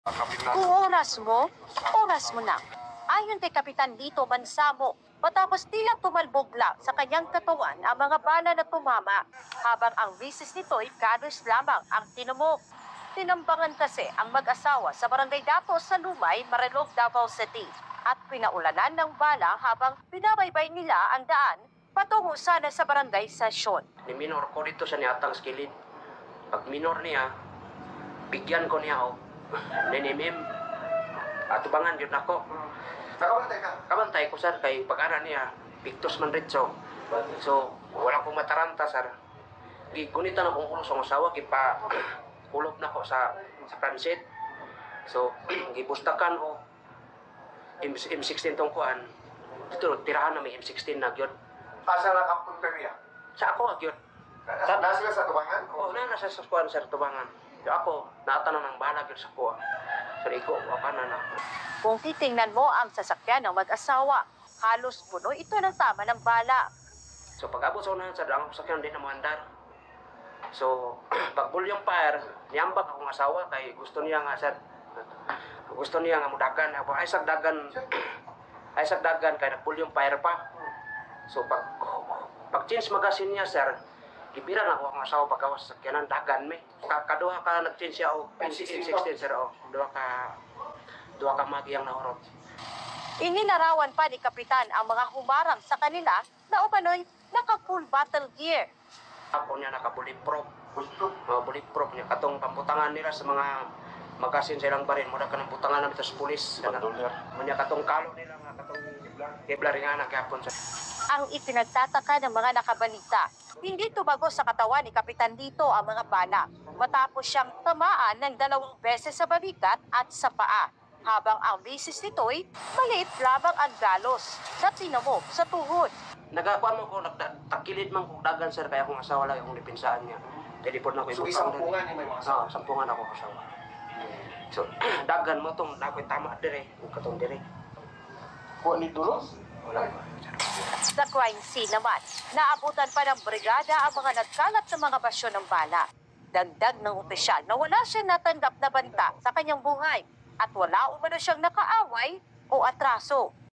Kung oras mo na. Ayon kay Kapitan Lito Mansamo, matapos tila tumalbog lang sa kanyang katawan ang mga bala na tumama, habang ang misis nito'y kanos lamang ang tinumok. Tinambangan kasi ang mag-asawa sa Barangay Datos sa Lumay, Marilog, Davao City, at pinaulanan ng bala habang binabaybay nila ang daan patungo sana sa barangay sesyon. Ni minor ko dito sa niatang skilid. Pag minor niya, bigyan ko niya o ninimim. Atubangan yun ako. Nakabantay ka? Kabantay ko sir, kay pag-ara niya, pictus man ritso. So, wala kong mataranta sir. Gigunitan akong ulo sa asawa, kipa kulop na ko sa transit. So, gibustakan o M16 tong kuan. Dito, tirahan na may M16 na gyud. Asa na kapunta niya? Sa ako gyud. Nasa sila sa tubangan? Oo, nasa sa kuan sir tubangan. Yo ako, naatanan ng bala gyud sa kuha. Sir, iko, wapa na na. Kung titingnan mo ang sasakyan ng mag-asawa, halos puno ito ng tama ng bala. So, pag-abot sa unahan sir, ang sakyan din na mandar. So, pag bulyong fire, niyambak akong asawa kay gusto niya nga sir. Gusto niya nga mudagan. Ay sagdagan kay nagbulyong fire pa. So, pag change magasin niya sir, ibira na ako ang asawa pagkawas sa sakyanan, dagan me. Kaduha ka nag-change siya o M16 sir o. Duha ka magiyang nahorot. Ininarawan pa ni Kapitan ang mga humarang sa kanila na umano'y naka-full battle gear. Ako niya naka-bulletproof. Bulletproof niya. Katong pamputangan nila sa mga magasin sa ilang barin. Muna ka ng putangan namin sa pulis. Muna katong kalo nila nga katong keblar nga nagyapon sa... Ang ipinagtataka ng mga nakabalita, hindi tumago sa katawan ni Kapitan Lito ang mga bala matapos siyang tamaan ng 2 beses sa balikat at sa paa. Habang ang misis nito'y maliit lamang ang galos na tinamog sa tuhod. Nagakuan mo ko, nagtakilid man kong dagan sir, kaya akong asawa lang akong lipinsaan niya. Telepon na ko So, isang pungan niya may mga asawa? Sampungan ako asawa. So, dagan mo itong nako'y tama dire, yung katong dire. Kuha ni Dulos? Wala. Sa crime scene naman, naabutan pa ng brigada ang mga nagkalat ng mga basyo ng bala. Dagdag ng opisyal na wala siyang natanggap na banta sa kanyang buhay at wala umano siyang nakaaway o atraso.